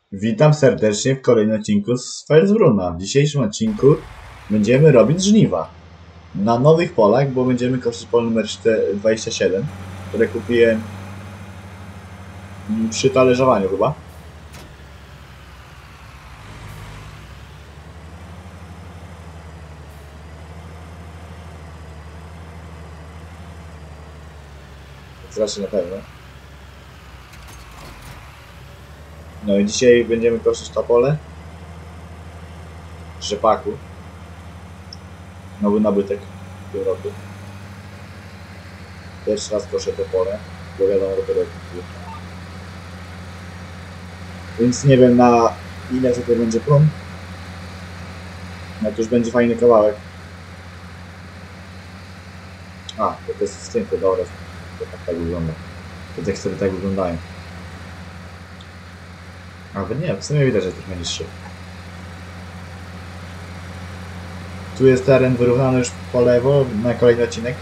Witam serdecznie w kolejnym odcinku z Felsbrunna. W dzisiejszym odcinku będziemy robić żniwa na nowych polach, bo będziemy kończyć pole numer 27, które kupiłem przy talerzowaniu chyba. Znaczy na pewno. No i dzisiaj będziemy kosić to pole rzepaku. Nowy nabytek w tym roku. Pierwszy raz koszę to pole, bo wiadomo dopiero kupiłem. Więc nie wiem na ile to będzie plon. No to już będzie fajny kawałek. A, to jest zdjęte, dobra. To tak wygląda. Te tekstury tak wyglądają. Ale nie, w sumie widać, że trochę niższy. Tu jest teren wyrównany już po lewo na kolejny odcinek.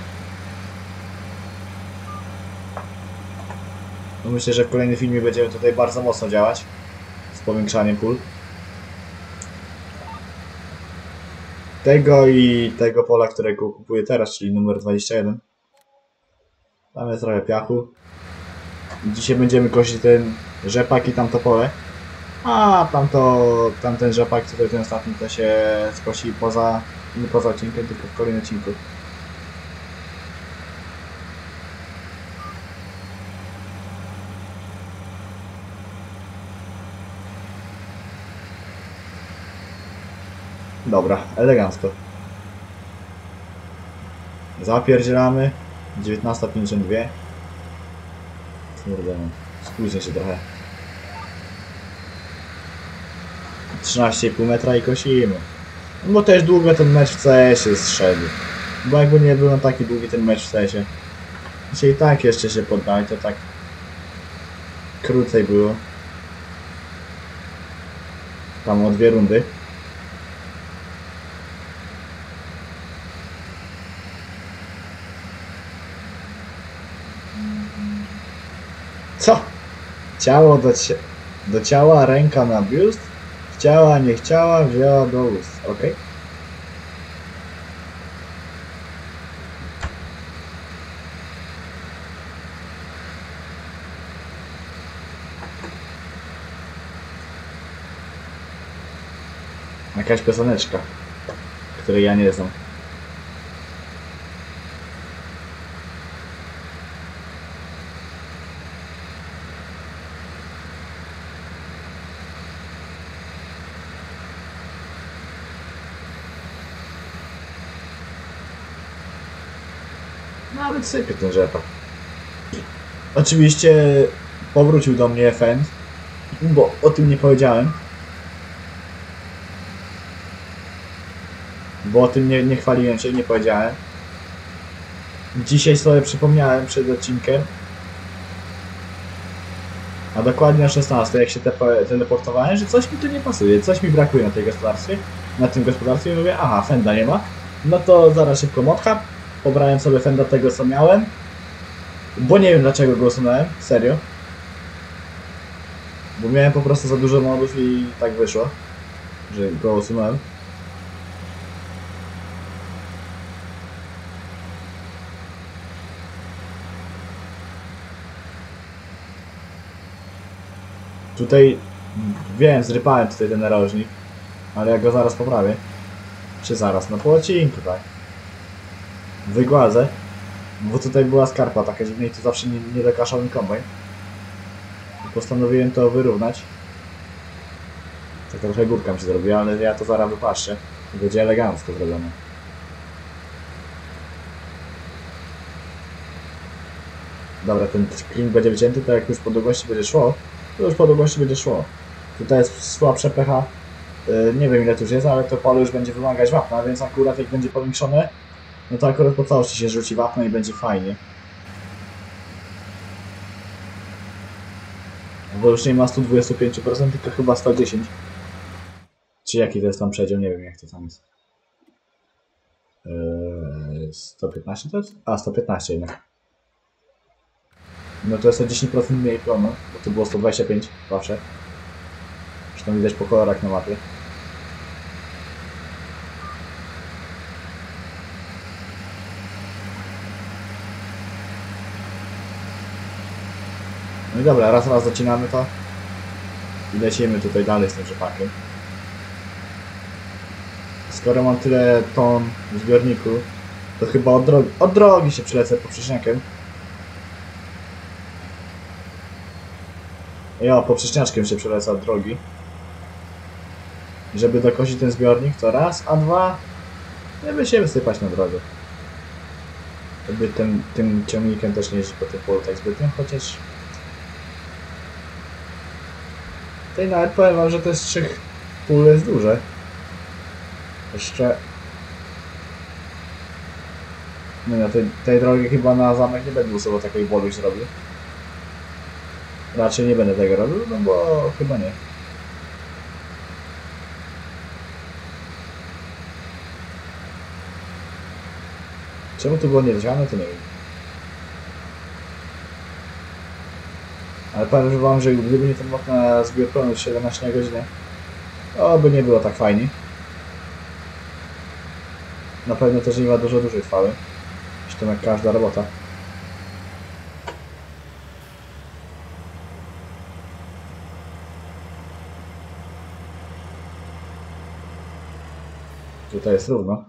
No myślę, że w kolejnym filmie będziemy tutaj bardzo mocno działać z powiększaniem pól. Tego i tego pola, którego kupuję teraz, czyli numer 21. Tam jest trochę piachu. Dzisiaj będziemy kosić ten rzepak i tamto pole. A tamten rzepak, który ten ostatni, to się skosi nie poza odcinkiem, tylko w kolejnym odcinku. Dobra, elegancko. Zapierdzielamy. 19:52. Kurde, spóźnię się trochę. 13,5 metra i kosimy. No bo też długo ten mecz w CS-ie zszedł. Bo jakby nie był taki długi ten mecz w CS-ie. Dzisiaj i tak jeszcze się poddali, to tak krócej było. Tam o 2 rundy. Co? Ciało do ciała, ręka na biust. Chciała, nie chciała, wzięła do ust. Ok? Jakaś pioseneczka, której ja nie znam. Nawet sypie ten rzepak. Oczywiście powrócił do mnie Fend, bo o tym nie powiedziałem. Bo o tym nie chwaliłem się, nie powiedziałem. Dzisiaj sobie przypomniałem przed odcinkiem. A dokładnie o 16, jak się teleportowałem, że coś mi tu nie pasuje, coś mi brakuje na tej gospodarstwie. Na tym gospodarstwie i mówię, aha, Fenda nie ma. No to zaraz szybko modhub. Pobrałem sobie Fenda tego, co miałem. Bo nie wiem, dlaczego go usunąłem, serio. Bo miałem po prostu za dużo modów i tak wyszło, że go usunąłem. Tutaj, wiem, zrypałem tutaj ten narożnik, ale ja go zaraz poprawię. Czy zaraz? No po odcinku, tak. Wygładzę, bo tutaj była skarpa taka dziwna i tu zawsze nie dokaszał mi kombajn. Postanowiłem to wyrównać. Tak trochę górka mi się zrobiła, ale ja to zaraz wypaszczę. Będzie elegancko zrobione. Dobra, ten klin będzie wycięty, to jak już po długości będzie szło, to już po długości będzie szło. Tutaj jest słabsze pH. Nie wiem ile tu już jest, ale to pole już będzie wymagać wapna, więc akurat jak będzie powiększone, no to akurat po całości się rzuci wapno i będzie fajnie. Bo już nie ma 125%, tylko chyba 110. Czy jaki to jest tam przedział? Nie wiem jak to tam jest. 115 to jest? A, 115 jednak. No to jest o 10% mniej plonu, bo to było 125 zawsze. Zresztą widać po kolorach na mapie. No i dobra, raz zaczynamy to i lecimy tutaj dalej z tym rzepakiem. Skoro mam tyle ton w zbiorniku, to chyba od drogi się przylecę poprzeczniakiem. Ja poprzeczniaczkiem się przylecę od drogi. Żeby dokosić ten zbiornik, to raz, a dwa, żeby się wysypać na drogę. Jakby tym ciągnikiem też nie jeździ po tym polu tak zbytnio, chociaż... Tutaj nawet powiem wam, że to jest 3 pól jest duże. Jeszcze... No ja tej drogi chyba na zamek nie będę usuwał takiej boluś zrobił. Raczej nie będę tego robił, no bo chyba nie. Czemu tu było niedociane, to nie wiem. Ale powiem wam, że gdyby nie ten mod na zbiór prądu 17 na godzinę, to by nie było tak fajnie. Na pewno też nie ma dużo dłużej trwały. Zresztą jak każda robota. Tutaj jest równo.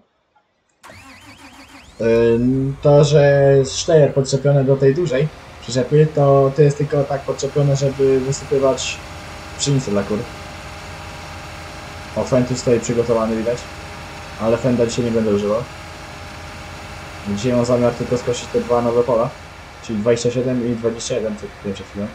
To, że jest sztejer podczepiony do tej dużej przyczepy, to jest tylko tak podczepione, żeby wysypywać pszenicę dla kur. O, fen tu stoi przygotowany, widać. Ale fenda dzisiaj nie będę używał. Dzisiaj mam zamiar tylko skosić te 2 nowe pola. Czyli 27 i 21, co kupiłem przed chwilą.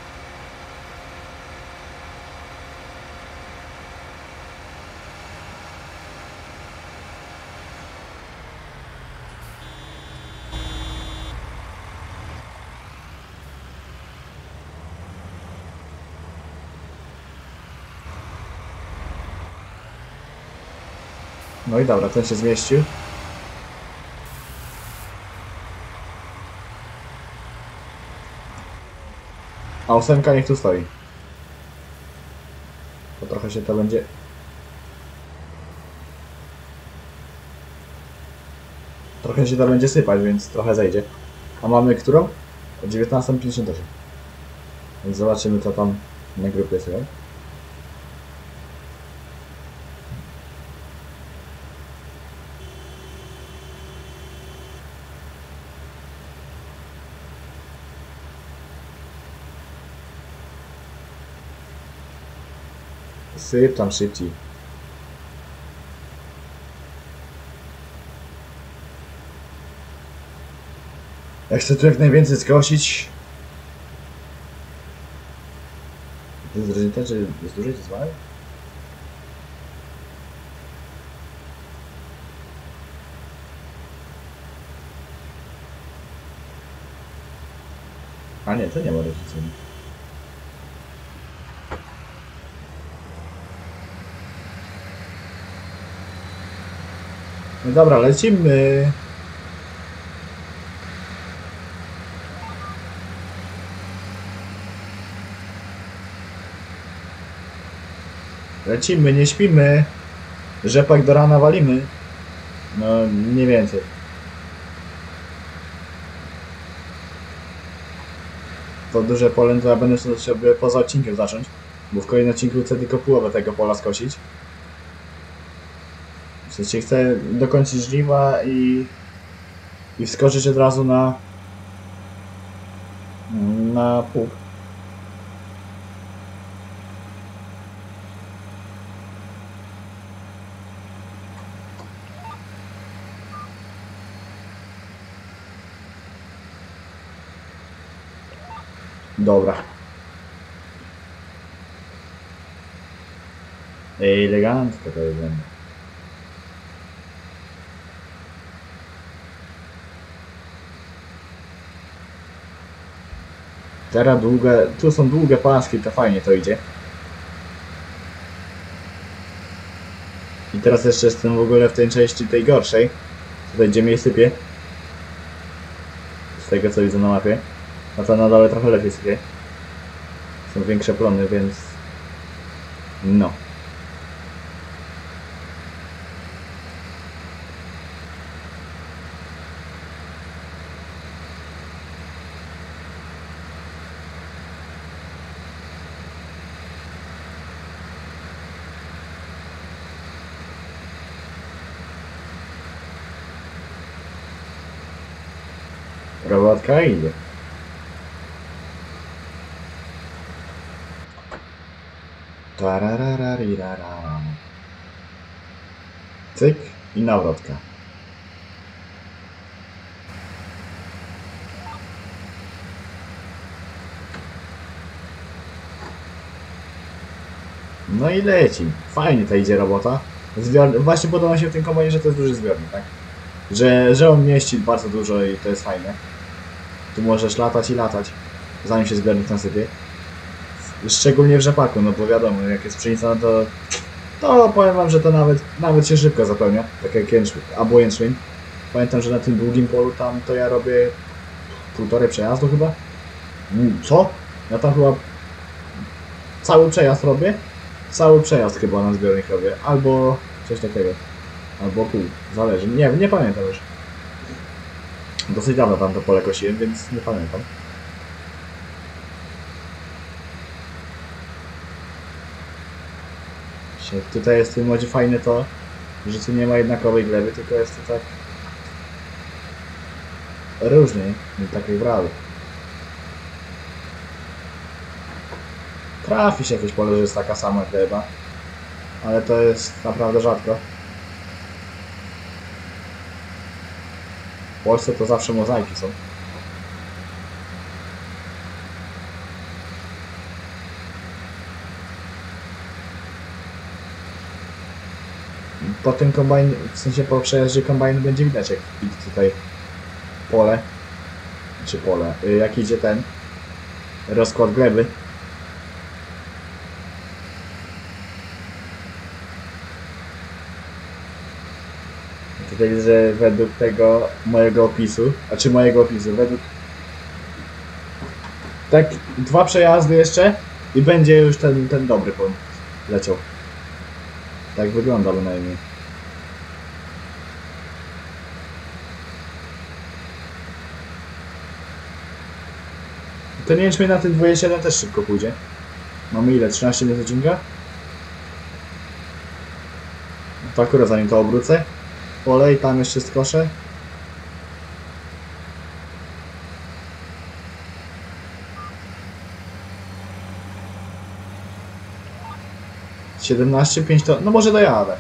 No i dobra, ten się zmieścił. A 8 niech tu stoi. To trochę się to będzie... Trochę się to będzie sypać, więc trochę zejdzie. A mamy którą? O 19:58. Więc zobaczymy, co tam na grupie sobie. Syp tam szybciej. Ja chcę tu jak najwięcej skosić. To jest różnica, czy jest dłużej, czy jest małe? A nie, to nie ma różnicy. No dobra, lecimy. Lecimy, nie śpimy. Rzepak do rana walimy. No, nie więcej. To duże pole to ja będę sobie poza odcinkiem zacząć. Bo w kolejnym odcinku chcę tylko połowę tego pola skosić. W sensie chcę dokończyć żniwa i wskoczyć od razu na pług. Dobra. Elegancko to jest. Teraz długie, tu są długie paski, to fajnie to idzie. I teraz jeszcze jestem w ogóle w tej części tej gorszej. Tutaj gdzie mnie sypie. Z tego co widzę na mapie. A to na dole trochę lepiej sypie. Są większe plony, więc No. Robotka idzie. Tararararirara. Cyk i nawrotka. No i leci. Fajnie ta idzie robota. Właśnie podoba się w tym kombajnie, że to jest duży zbiornik, tak? Że on mieści bardzo dużo i to jest fajne. Tu możesz latać i latać, zanim się zbiornik nasypie. Szczególnie w rzepaku, no bo wiadomo, jak jest pszenica, no to powiem wam, że to nawet się szybko zapełnia, tak jak jęczmień, albo jęczmień. Pamiętam, że na tym długim polu tam to ja robię półtorej przejazdu chyba. Co? Ja tam chyba cały przejazd robię. Cały przejazd chyba na zbiornik robię, albo coś takiego. Albo pół, zależy. Nie pamiętam już. Dosyć dawno tam to pole kosiłem, więc nie pamiętam. Tutaj jest w tym modzie fajne to, że tu nie ma jednakowej gleby, tylko jest to tak różnie, nie tak jak w realu. Trafi się jakieś pole, że jest taka sama gleba, ale to jest naprawdę rzadko. W Polsce to zawsze mozaiki są. Po tym kombajnie, w sensie po przejeździe kombajnu będzie widać, jak idzie tutaj pole, czy pole, jak idzie ten rozkład gleby. Tutaj jest, że według tego mojego opisu, według tak 2 przejazdy jeszcze i będzie już ten dobry płyn leciał. Tak wygląda bynajmniej. Ten jęczmień na tym 27 też szybko pójdzie. Mamy ile? 13 minut odcinka? To akurat zanim to obrócę. Pole i tam jeszcze skoszę. Siedemnaście, 5 to... No może dojadę.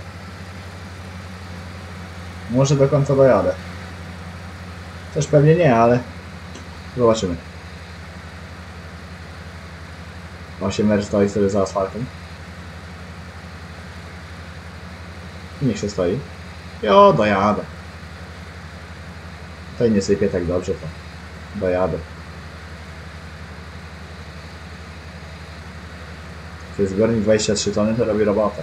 Może do końca dojadę. Też pewnie nie, ale... Zobaczymy. 8R stoi sobie za asfaltem. Niech się stoi. Jo, dojadę. Tutaj nie sypie tak dobrze, to dojadę. To jest zbiornik 23 tony, to robi robotę.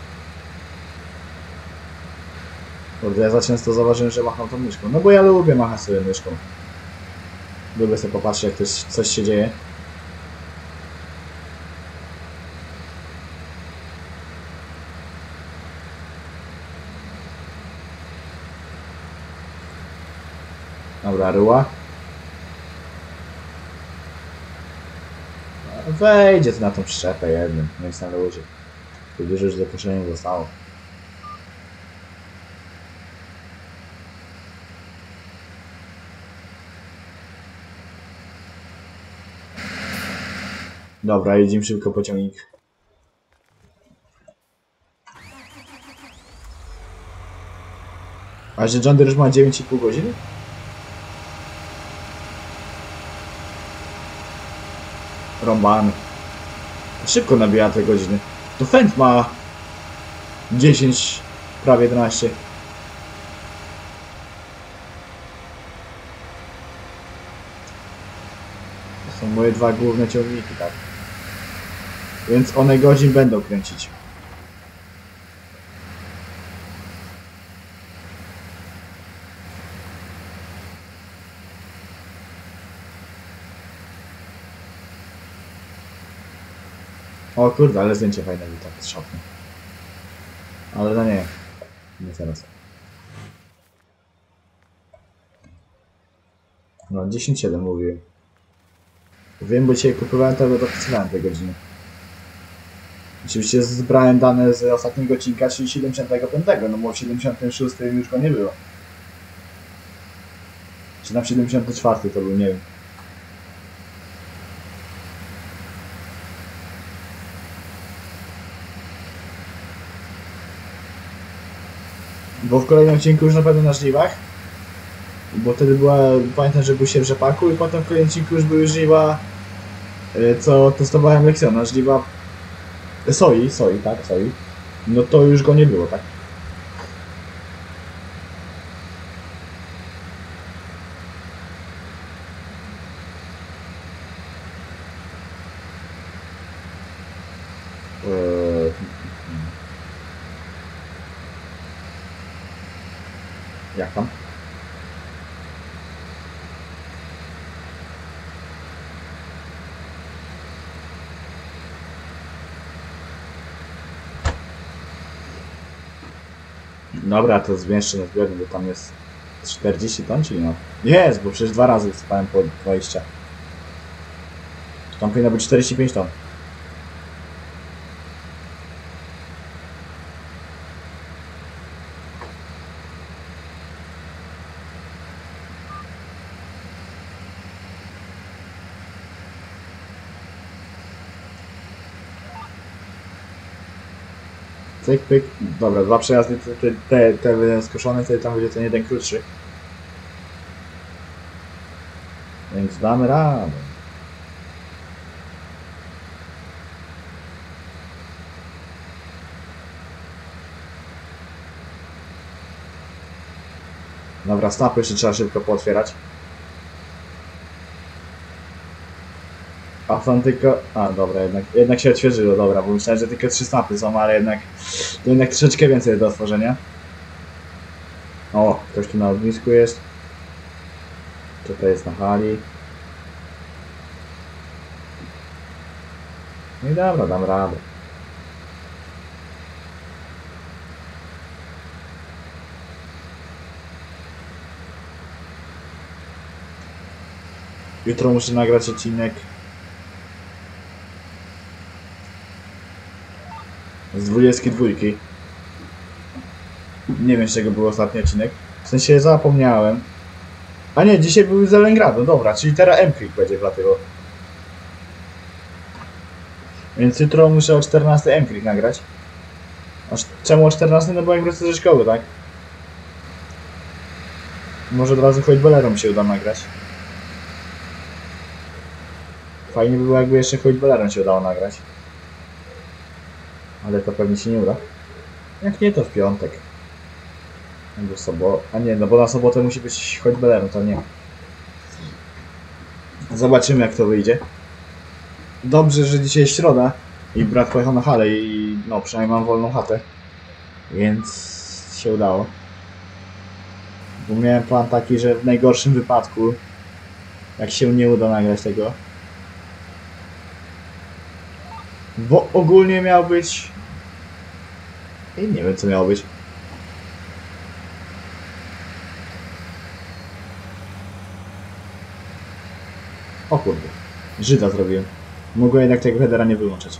Kurde, ja za często zauważyłem, że macham tą myszką. No bo ja lubię machać sobie myszką. Lubię sobie popatrzeć, jak coś się dzieje. Dobra, ryła. Wejdzie tu na tą przyczepę jednym, no i na ludzie. Tu dużo już do koszenia zostało. Dobra, jedziemy szybko pociągnik. A że John Deere już ma 9,5 godziny? Rąbany. Szybko nabija te godziny. To Fendt ma 10, prawie 11. To są moje 2 główne ciągniki, tak. Więc one godzin będą kręcić. O kurde, ale zdjęcie fajne było, tak szopne. Ale no nie. Nie teraz. No 10.7 mówiłem. Wiem, bo dzisiaj kupowałem to, bo dopisywałem te godziny. Oczywiście zbrałem dane z ostatniego odcinka, czyli 75, no bo w 76 już go nie było. Czy na 74 to był, nie wiem. Bo w kolejnym odcinku już na pewno na żniwach. Bo wtedy była, pamiętam, że był się w rzepaku i potem w kolejnym odcinku już były żniwa, co testowałem Lexiona, żniwa soi, tak, soi. No to już go nie było, tak? Jak tam? Dobra, to zmieszczę na zbiornik, bo tam jest 40 ton, czyli no. Jest, bo przecież 2 razy spałem po 20. Tam powinno być 45 ton. Cyk, pyk. Dobra, 2 przejazdy, te będą skoszone, wtedy tam będzie ten jeden krótszy. Więc damy radę. Dobra, snapy jeszcze trzeba szybko pootwierać. A tam tylko... A, dobra, jednak się odświeżyło, dobra, bo myślałem, że tylko 3 snapy są, ale jednak troszeczkę więcej do otworzenia. O, ktoś tu na ognisku jest. Tutaj jest na hali. No i dobra, dam radę. Jutro muszę nagrać odcinek z 22. Nie wiem, z czego był ostatni odcinek. W sensie zapomniałem. A nie, dzisiaj był z Leningradu, dobra, czyli teraz M-Click będzie wlatywał. Więc jutro muszę o 14 M-Click nagrać. Czemu o 14? No bo jak wrócę ze szkoły, tak? Może od razu choć Bolerą się uda nagrać. Fajnie by było, jakby jeszcze choć Bolerą się udało nagrać. Ale to pewnie się nie uda. Jak nie, to w piątek. Albo sobotę. A nie, no bo na sobotę musi być choć Bolerą, to nie. Zobaczymy, jak to wyjdzie. Dobrze, że dzisiaj jest środa i brat pojechał na halę i no przynajmniej mam wolną chatę. Więc się udało. Bo miałem plan taki, że w najgorszym wypadku, jak się nie uda nagrać tego, bo ogólnie miał być... I nie wiem, co miało być. O kurde, Żyda zrobiłem. Mogłem jednak tego headera nie wyłączyć.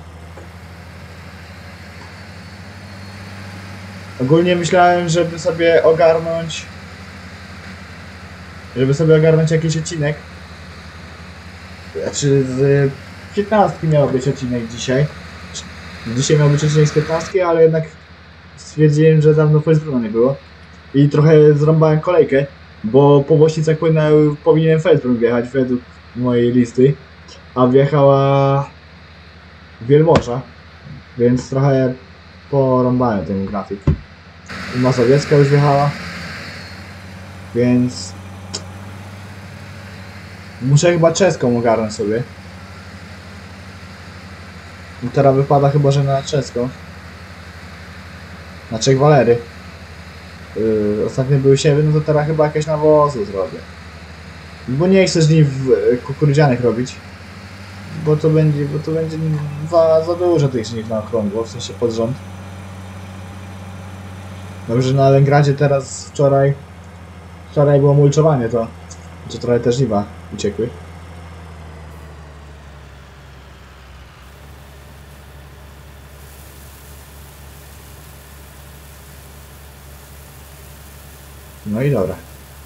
Ogólnie myślałem, żeby sobie ogarnąć jakiś odcinek. Znaczy z 15 miał być odcinek dzisiaj. Dzisiaj miał być odcinek z 15, ale jednak stwierdziłem, że dawno Facebooka nie było. I trochę zrąbałem kolejkę, bo po Bośnicach powinien Facebook wjechać według mojej listy, a wjechała Wielmorza, więc trochę porąbałem ten grafik. Mazowiecka już wjechała, więc muszę chyba czeską ogarnąć sobie. I teraz wypada chyba, że na czeską. Na Czech Walery. Ostatnio były siewy, no to teraz chyba jakieś nawozy zrobię. Bo nie chcę z nich kukurydzianych robić. bo to będzie za dużo tych żniw na okrągło, w sensie pod rząd. Dobrze, że na Lengradzie teraz wczoraj było mulczowanie, to trochę te żniwa uciekły. No i dobra.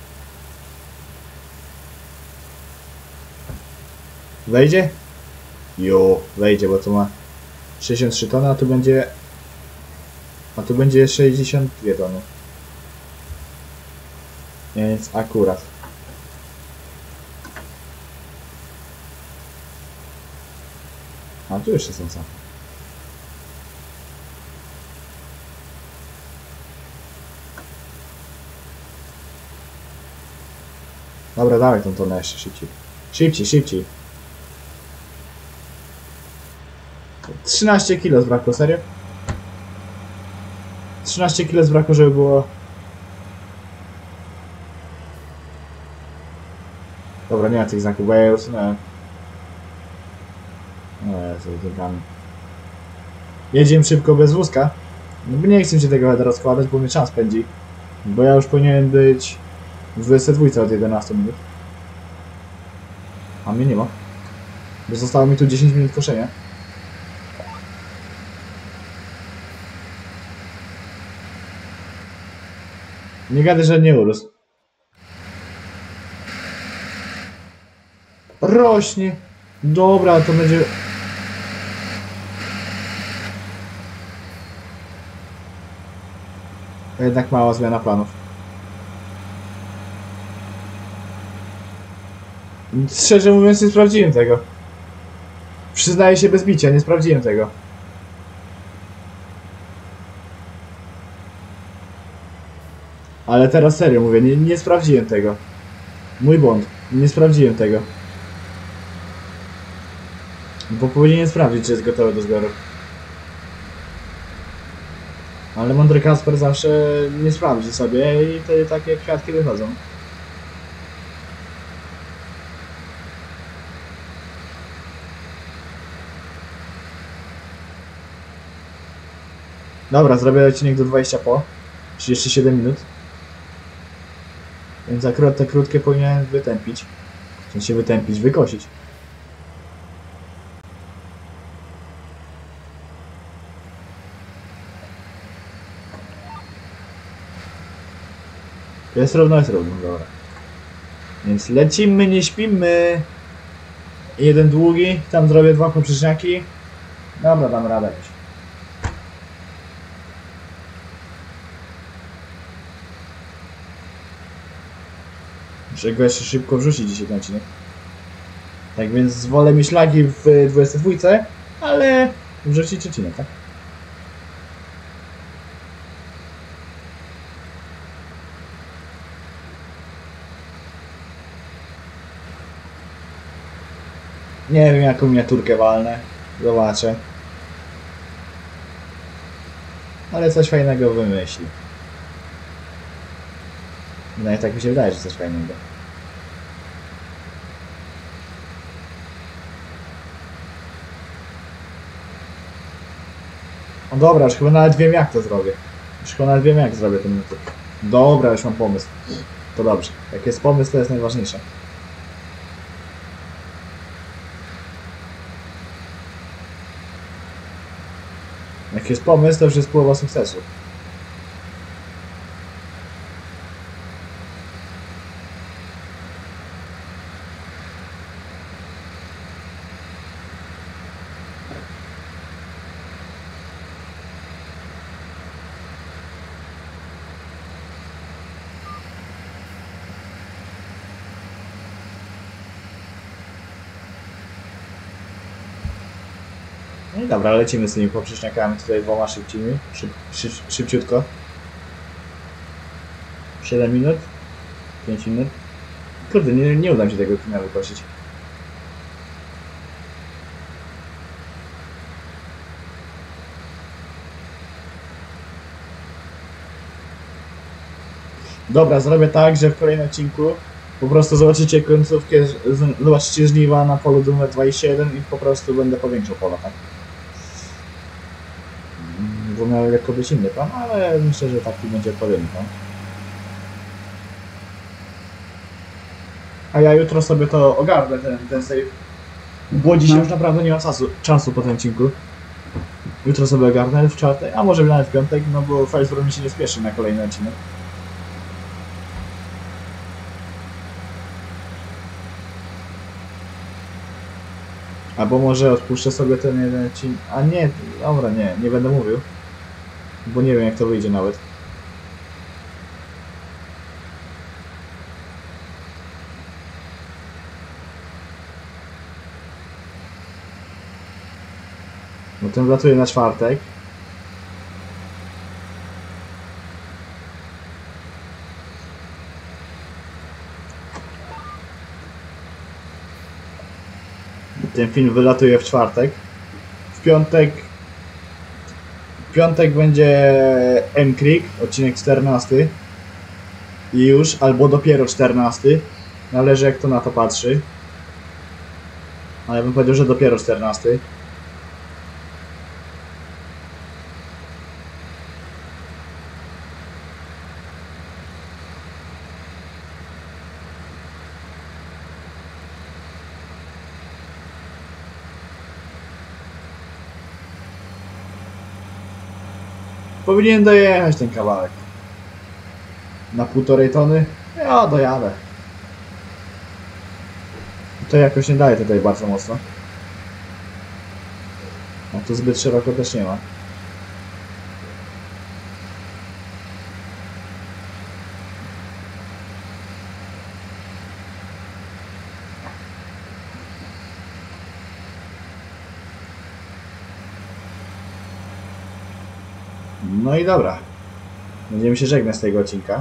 Wejdzie? Jo, wejdzie, bo to ma 63 tony, a tu będzie 62 tony. Więc akurat. A tu jeszcze są co? Dobra, dawaj tą tonę jeszcze szybciej. Szybciej. 13 kg zbrakło, serio? 13 kg zbrakło, żeby było... Dobra, nie ma tych znaków, bo ja je usunąłem. No Jezu, drgamy. Jedziemy szybko bez wózka. No bo nie chcę się tego rozkładać, bo mnie czas pędzi. Bo ja już powinienem być w 22 od 11 minut. A mnie nie ma. Bo zostało mi tu 10 minut koszenia. Nie gadaj, że nie urósł. Rośnie. Dobra, to będzie... Jednak mała zmiana planów. Szczerze mówiąc, nie sprawdziłem tego. Przyznaję się bez bicia, nie sprawdziłem tego. Ale teraz serio mówię, nie sprawdziłem tego. Mój błąd. Nie sprawdziłem tego. Bo powinienem sprawdzić, czy jest gotowe do zbioru. Ale mądry Kasper zawsze nie sprawdzi sobie i wtedy takie kwiatki wychodzą. Dobra, zrobię odcinek do 20 po. 37 minut. Więc akurat te krótkie powinienem wytępić. W sensie wytępić, wykosić. Jest równo, dobra. Więc lecimy, nie śpimy. Jeden długi, tam zrobię 2 poprzeczniaki. Dobra, dam radę jakoś. Muszę go jeszcze szybko wrzucić dzisiaj ten odcinek. Tak więc wolę mieć lagi w 22, ale wrzucić odcinek, tak? Nie wiem, jaką miniaturkę walnę. Zobaczę. Ale coś fajnego wymyśli. No i tak mi się wydaje, że coś fajnego. No dobra, już chyba nawet wiem, jak to zrobię. Już chyba nawet wiem, jak zrobię ten miniaturkę. Dobra, już mam pomysł. To dobrze. Jak jest pomysł, to jest najważniejsze. Jak jest pomysł, to już jest połowa sukcesu. No i dobra, lecimy z tymi poprzeczniakami tutaj 2 szybciutko. 7 minut, 5 minut. Kurde, nie uda mi się tego kina wykosić. Dobra, zrobię tak, że w kolejnym odcinku Po prostu zobaczycie końcówkę, zobaczycie żniwa na polu numer 21 i po prostu będę powiększał pola, tak? Bo miał lekko być inny plan, ale myślę, że taki będzie odpowiedni plan. A ja jutro sobie to ogarnę, ten save. Bo dzisiaj już naprawdę nie ma czasu po tym odcinku. Jutro sobie ogarnę w czwartek, a może nawet w piątek, no bo Facebook mi się nie spieszy na kolejny odcinek. Albo może odpuszczę sobie ten jeden odcinek. A nie, dobra, nie będę mówił. Bo nie wiem jak to wyjdzie nawet. No ten wlatuje na czwartek. Ten film wylatuje w czwartek. W piątek będzie M-Creek, odcinek 14. I już, albo dopiero 14. Należy jak to na to patrzy. Ale bym powiedział, że dopiero 14. Powinien dojechać ten kawałek. Na 1,5 tony? Ja dojadę. To jakoś nie daje tutaj bardzo mocno. A tu zbyt szeroko też nie ma. No i dobra. Będziemy się żegnać z tego odcinka.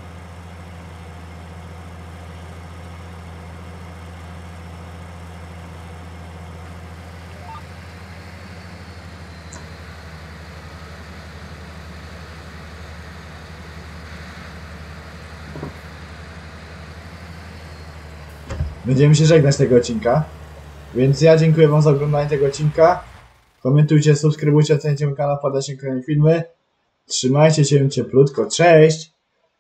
Będziemy się żegnać z tego odcinka. Więc ja dziękuję wam za oglądanie tego odcinka. Komentujcie, subskrybujcie, oceniajcie mój kanał, wpadajcie na kolejne filmy. Trzymajcie się cieplutko, cześć!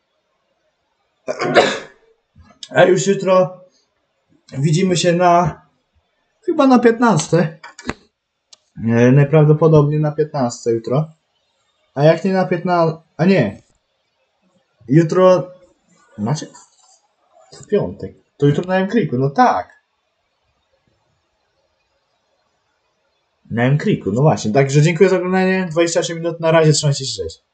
A już jutro widzimy się chyba na 15. Najprawdopodobniej na 15 jutro. A jak nie na 15... A nie! Jutro... Znaczy... W piątek. To jutro na M-Creeku, no tak! Na M-Creeku, no właśnie. Także dziękuję za oglądanie. 28 minut, na razie, trzymajcie się, cześć.